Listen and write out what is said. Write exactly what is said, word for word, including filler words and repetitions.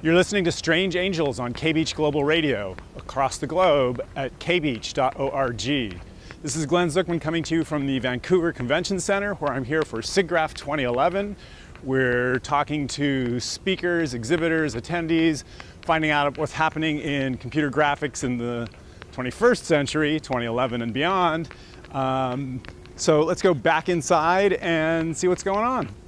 You're listening to Strange Angels on Kbeach Global Radio, across the globe at kbeach dot org. This is Glenn Zuckman coming to you from the Vancouver Convention Center, where I'm here for Siggraph twenty eleven. We're talking to speakers, exhibitors, attendees, finding out what's happening in computer graphics in the twenty-first century, twenty eleven and beyond. Um, so let's go back inside and see what's going on.